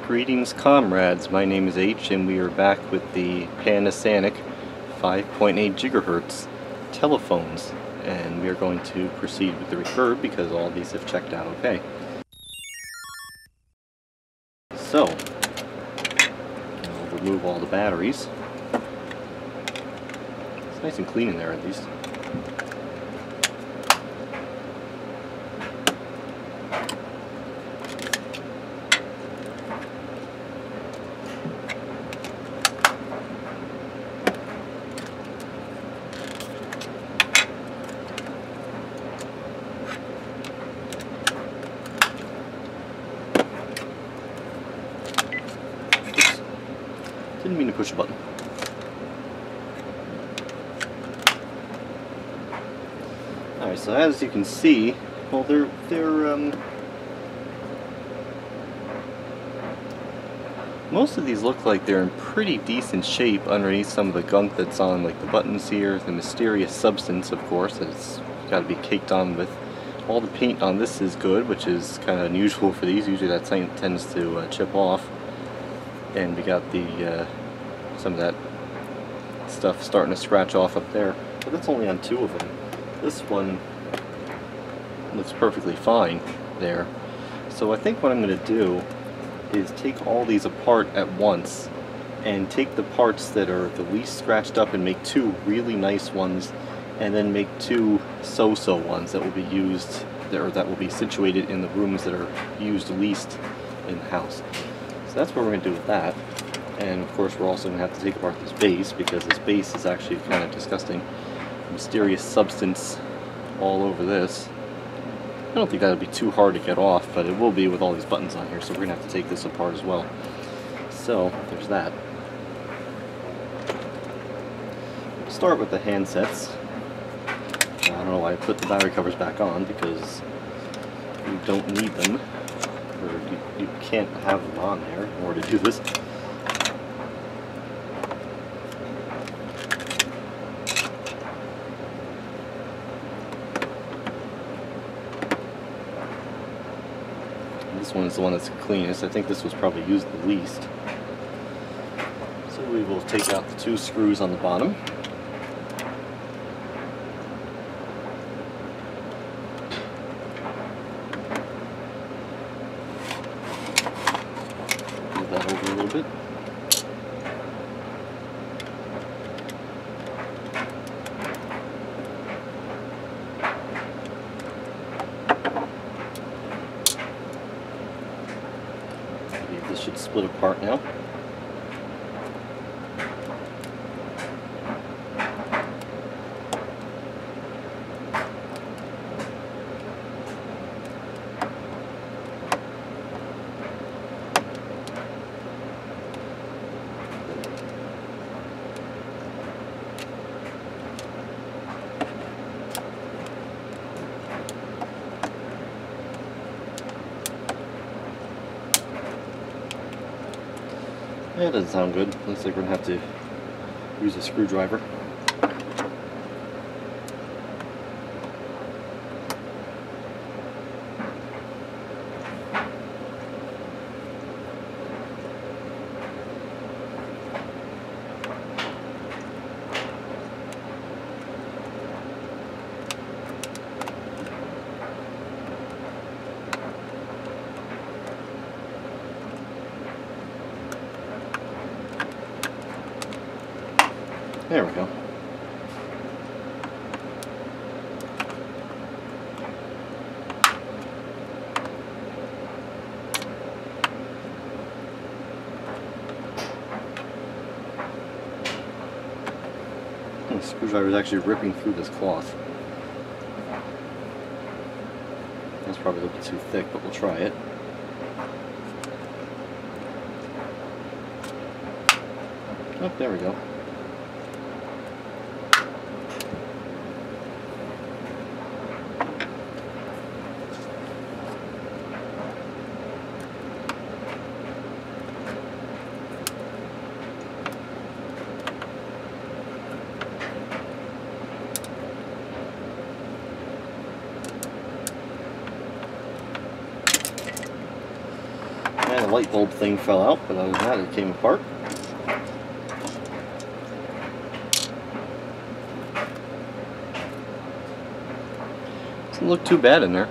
Greetings comrades, my name is H and we are back with the Panasonic 5.8 GHz telephones, and we are going to proceed with the refurb because all these have checked out okay. So, I'll remove all the batteries. It's nice and clean in there at least. Didn't mean to push a button. Alright, so as you can see, well, they're most of these look like they're in pretty decent shape underneath some of the gunk that's on, like the buttons here, the mysterious substance, of course, that's got to be caked on with. All the paint on this is good, which is kind of unusual for these. Usually that tends to chip off. And we got the some of that stuff starting to scratch off up there, but that's only on two of them. This one looks perfectly fine there. So I think what I'm going to do is take all these apart at once and take the parts that are the least scratched up and make two really nice ones, and then make two so-so ones that will be used, or that will be situated in the rooms that are used least in the house. So that's what we're going to do with that. And of course we're also going to have to take apart this base, because this base is actually kind of disgusting. Mysterious substance all over this. I don't think that'll be too hard to get off, but it will be with all these buttons on here, so we're going to have to take this apart as well. So there's that. We'll start with the handsets. I don't know why I put the battery covers back on, because you don't need them. You can't have them on there in order to do this. And this one is the one that's the cleanest. I think this was probably used the least. So we will take out the two screws on the bottom. That over a little bit. I believe this should split apart now. Yeah, it doesn't sound good. Looks like we're going to have to use a screwdriver. There we go. The screwdriver is actually ripping through this cloth. That's probably a little bit too thick, but we'll try it. Oh, there we go. And it light bulb thing fell out, but other than that it came apart. Doesn't look too bad in there.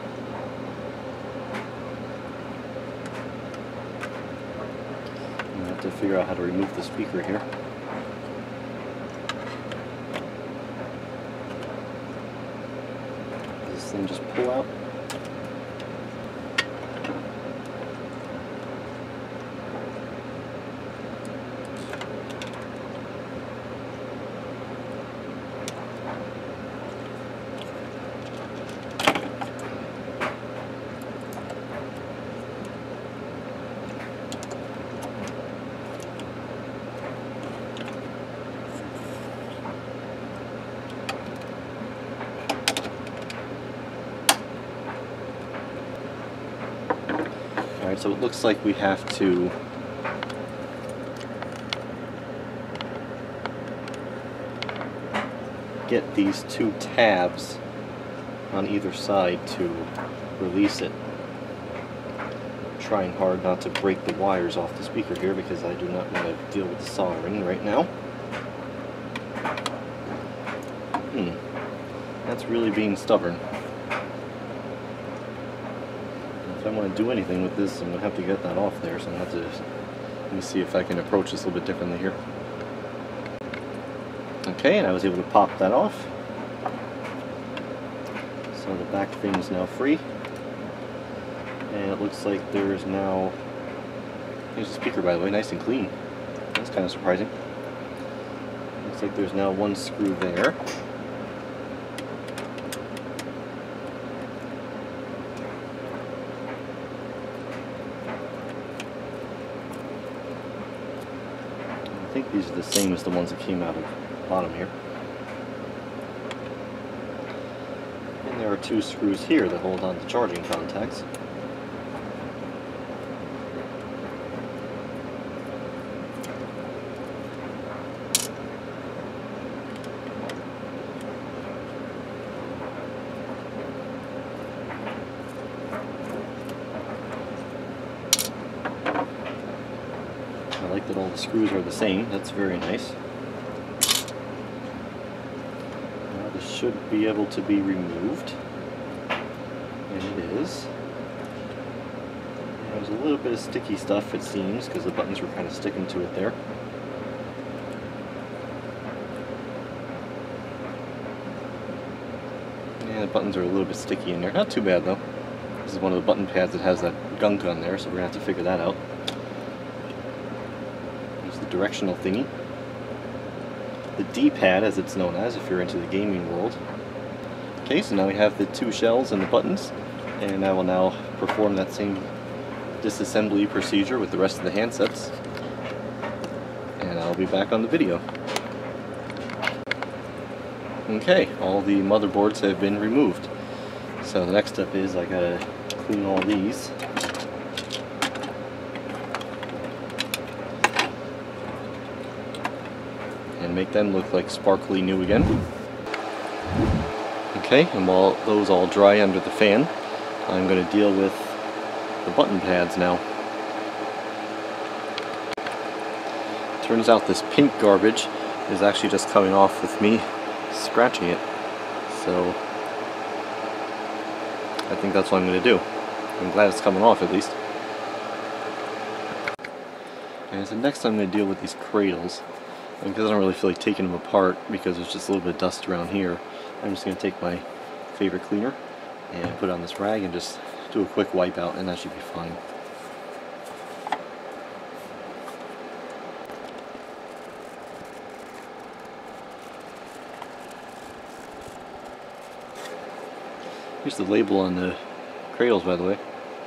I have to figure out how to remove the speaker here. Does this thing just pull out? Alright, so it looks like we have to get these two tabs on either side to release it. I'm trying hard not to break the wires off the speaker here because I do not want to deal with the soldering right now. That's really being stubborn. If I want to do anything with this, I'm going to have to get that off there, so I'm going to have to, let me see if I can approach this a little bit differently here. Okay, and I was able to pop that off. So the back thing is now free. And it looks like there's now, here's the speaker by the way, nice and clean. That's kind of surprising. Looks like there's now one screw there. I think these are the same as the ones that came out of the bottom here. And there are two screws here that hold on to charging contacts. I like that all the screws are the same. That's very nice. Now this should be able to be removed. And it is. There's a little bit of sticky stuff, it seems, because the buttons were kind of sticking to it there. Yeah, the buttons are a little bit sticky in there. Not too bad though. This is one of the button pads that has that gunk on there, so we're going to have to figure that out. Directional thingy. The D-pad, as it's known as if you're into the gaming world. Okay, so now we have the two shells and the buttons, and I will now perform that same disassembly procedure with the rest of the handsets, and I'll be back on the video. Okay, all the motherboards have been removed. So the next step is I gotta clean all these. And make them look like sparkly new again. Okay, and while those all dry under the fan, I'm going to deal with the button pads now. Turns out this pink garbage is actually just coming off with me scratching it. So I think that's what I'm going to do. I'm glad it's coming off at least. And so next I'm going to deal with these cradles. And because I don't really feel like taking them apart because there's just a little bit of dust around here, I'm just going to take my favorite cleaner and put it on this rag and just do a quick wipe out, and that should be fine. Here's the label on the cradles, by the way.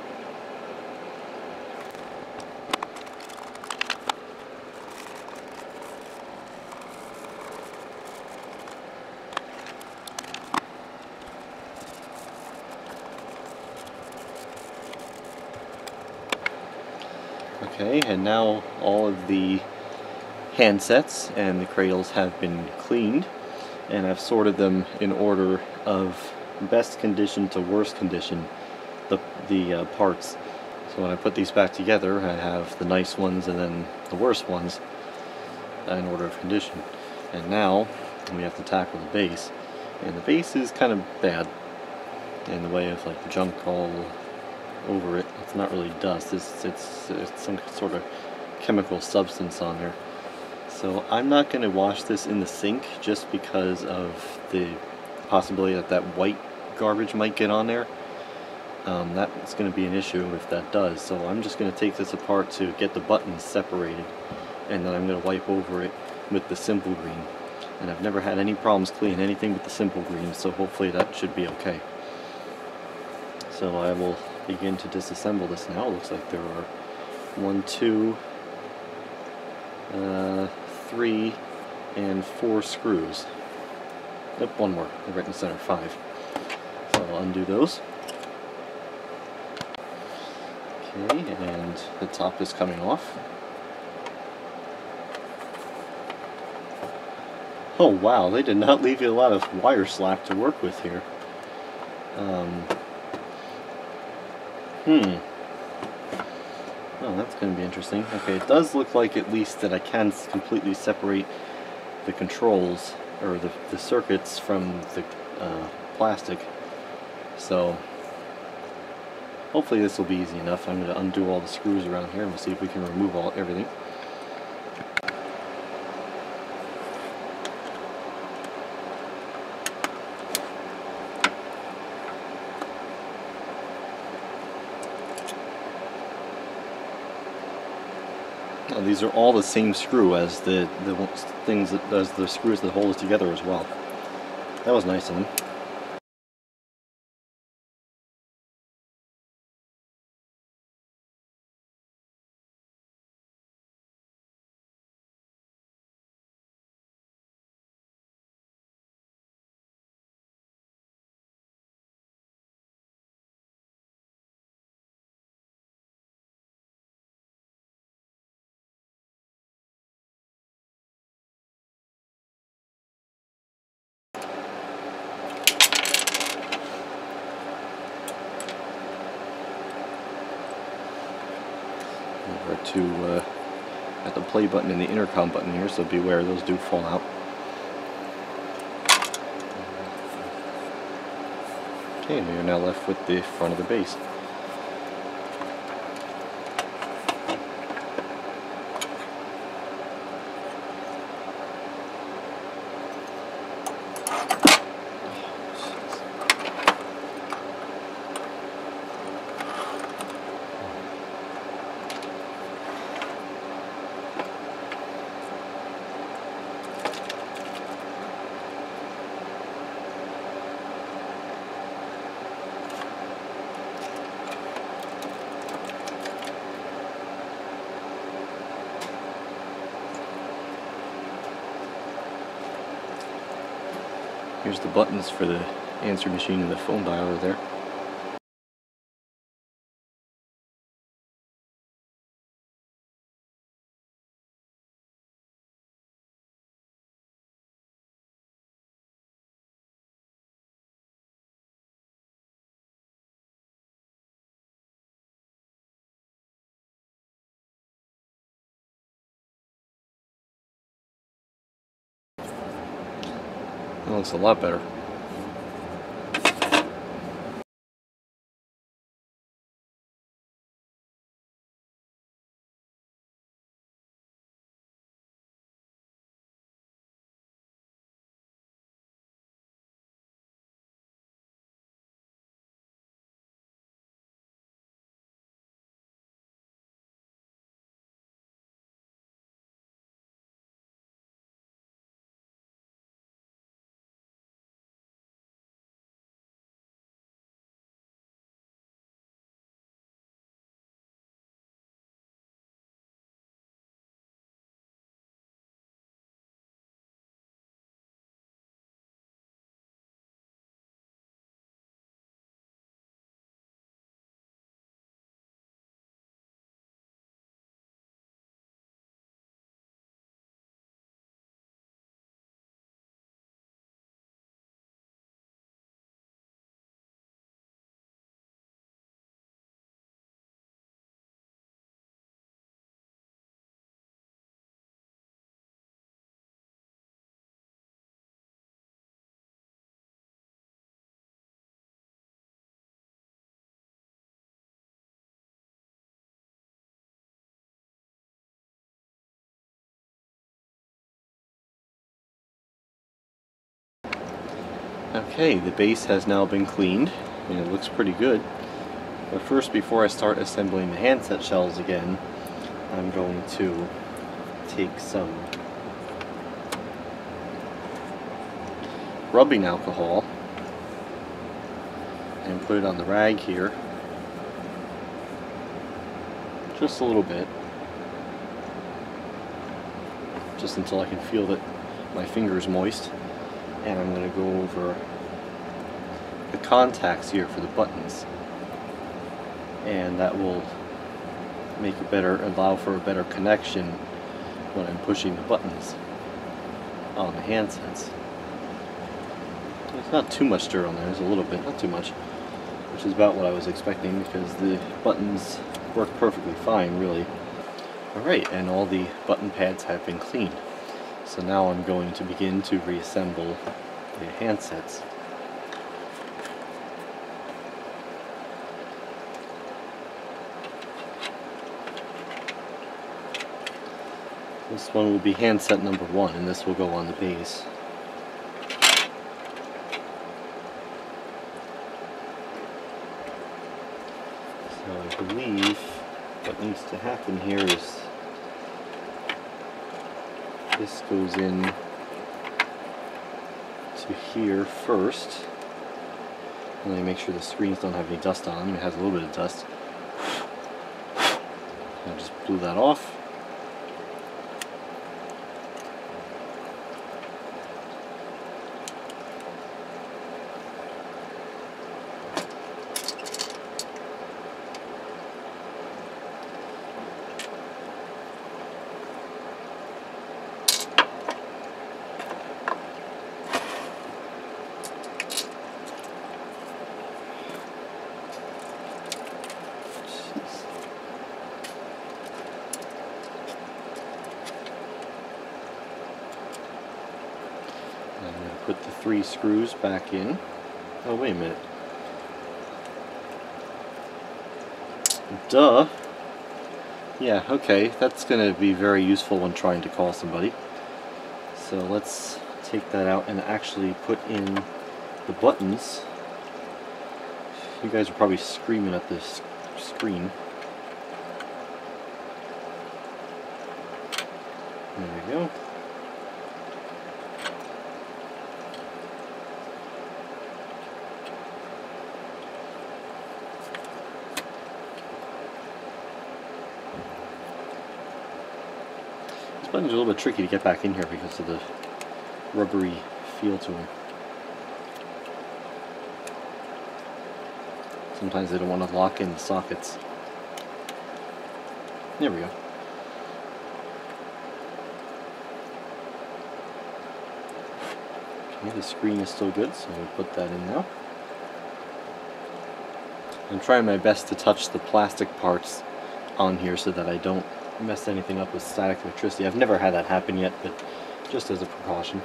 Okay, and now all of the handsets and the cradles have been cleaned, and I've sorted them in order of best condition to worst condition, the parts. So when I put these back together, I have the nice ones and then the worst ones in order of condition. And now we have to tackle the base. And the base is kind of bad in the way of like junk all over it. It's not really dust, it's some sort of chemical substance on there. So I'm not going to wash this in the sink just because of the possibility that that white garbage might get on there. That's going to be an issue if that does. So I'm just going to take this apart to get the buttons separated, and then I'm going to wipe over it with the simple green. And I've never had any problems cleaning anything with the simple green, so hopefully that should be okay. So I will begin to disassemble this now. It looks like there are 1, 2, 3, and 4 screws. Nope, one more. They're right in the center, 5. So I'll undo those. Okay, and the top is coming off. Oh wow, they did not leave you a lot of wire slack to work with here. Oh, that's going to be interesting. Okay, it does look like at least that I can completely separate the controls, or the circuits from the plastic. So hopefully this will be easy enough. I'm going to undo all the screws around here and we'll see if we can remove everything. Now, these are all the same screw as the screws that hold it together as well. That was nice of them. Over to at the play button and the intercom button here, so beware, those do fall out. Okay, and we are now left with the front of the base. Here's the buttons for the answer machine and the phone dialer there. That looks a lot better. Okay, the base has now been cleaned, and it looks pretty good. But first, before I start assembling the handset shells again, I'm going to take some rubbing alcohol and put it on the rag here, just a little bit, just until I can feel that my finger's moist. And I'm going to go over the contacts here for the buttons, and that will make it better, allow for a better connection when I'm pushing the buttons on the handsets. There's not too much dirt on there, there's a little bit, not too much, which is about what I was expecting because the buttons work perfectly fine, really. Alright, and all the button pads have been cleaned. So now I'm going to begin to reassemble the handsets. This one will be handset number 1, and this will go on the base. So I believe what needs to happen here is this goes in to here first. And let me make sure the screens don't have any dust on them. It has a little bit of dust. I just blew that off. I'm going to put the 3 screws back in. Oh, wait a minute. Duh! Yeah, okay, that's going to be very useful when trying to call somebody. So let's take that out and actually put in the buttons. You guys are probably screaming at this screen. There we go. This button's a little bit tricky to get back in here because of the rubbery feel to them. Sometimes they don't want to lock in the sockets. There we go. Okay, the screen is still good, so we'll put that in now. I'm trying my best to touch the plastic parts on here so that I don't mess anything up with static electricity. I've never had that happen yet, but just as a precaution.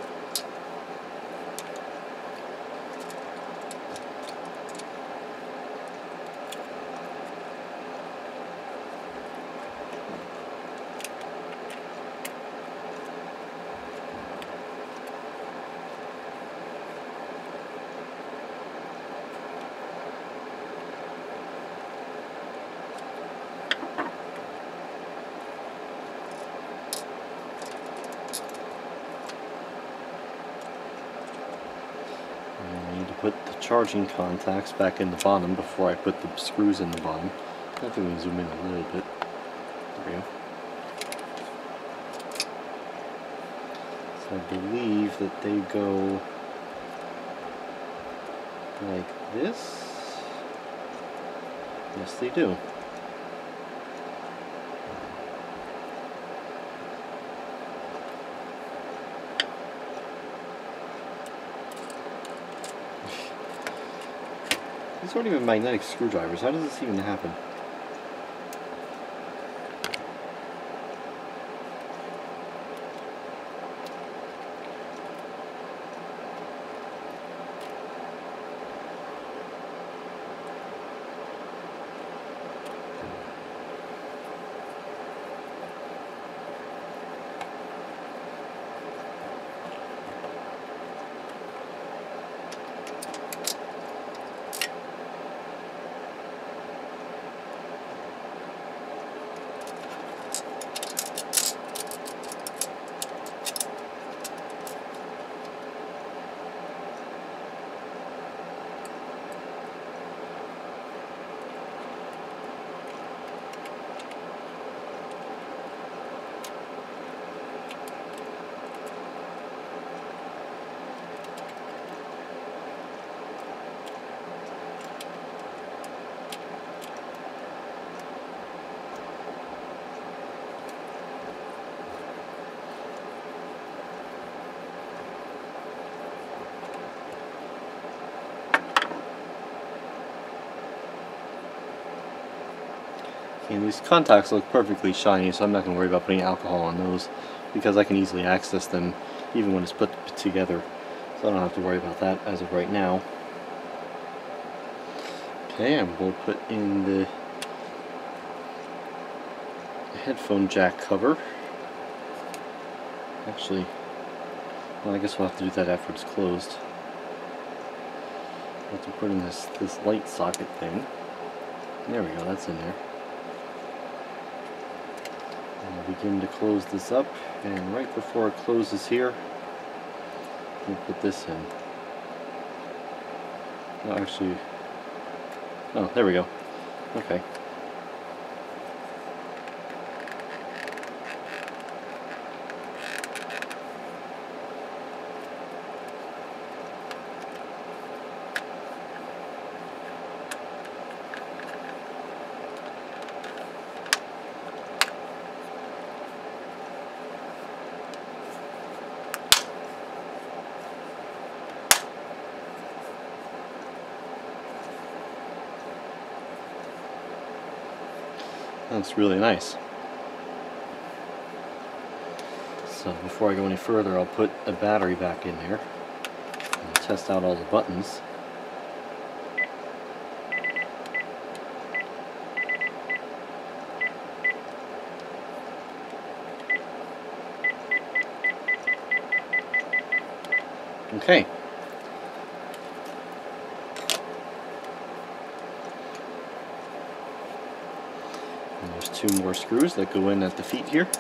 Put the charging contacts back in the bottom before I put the screws in the bottom. I think we can zoom in a little bit. There we go. So I believe that they go like this. Yes, they do. These aren't even magnetic screwdrivers. How does this even happen? And these contacts look perfectly shiny, so I'm not going to worry about putting alcohol on those because I can easily access them even when it's put together. So I don't have to worry about that as of right now. Okay, and we'll put in the headphone jack cover. Actually, well, I guess we'll have to do that after it's closed. We'll have to put in this light socket thing. There we go, that's in there. And we'll begin to close this up, and right before it closes here, we'll put this in. Oh, actually, oh, there we go. Okay. That's really nice. So before I go any further, I'll put a battery back in there and test out all the buttons. Okay. And there's two more screws that go in at the feet here.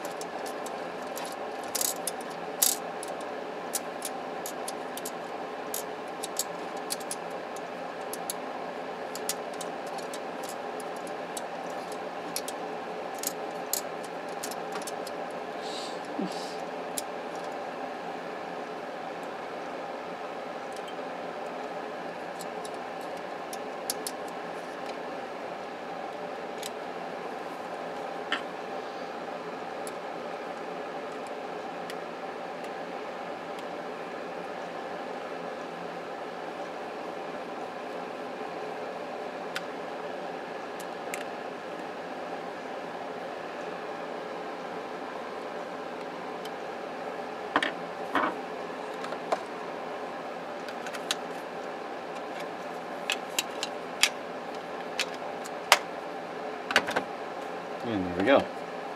And there we go.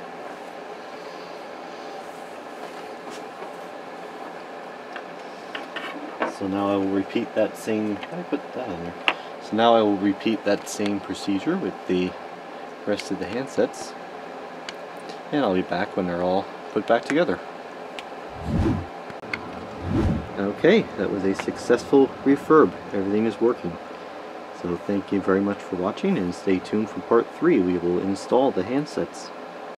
So now I will repeat that same, I put that on there. So now I will repeat that same procedure with the rest of the handsets. And I'll be back when they're all put back together. Okay, that was a successful refurb. Everything is working. So thank you very much for watching, and stay tuned for part 3. We will install the handsets.